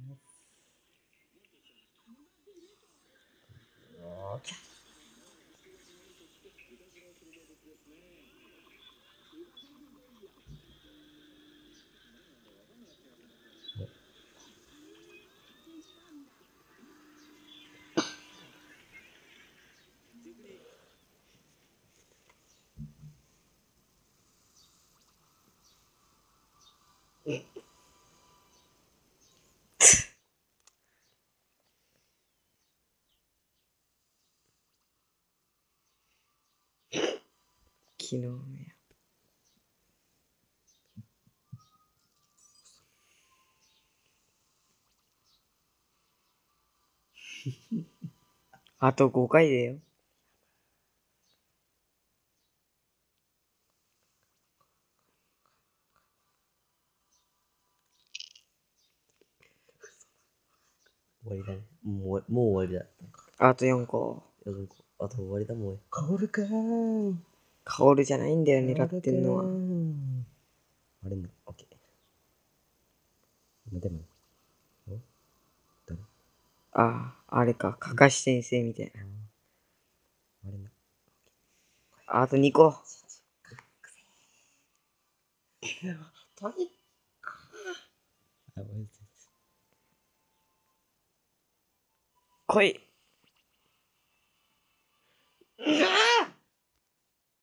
あー昨日ね。あと5回だよ。 終わりだね。もう終わりだ。 あと4個。 あと終わりだもん。カオルかーん。 カオルじゃないんだよ、狙ってんのは。 あれな、オッケー。でも、誰ああ、あれか。かかし先生みたいな。 あれな。 あと2個。 トイか。あ、マジで。 来い。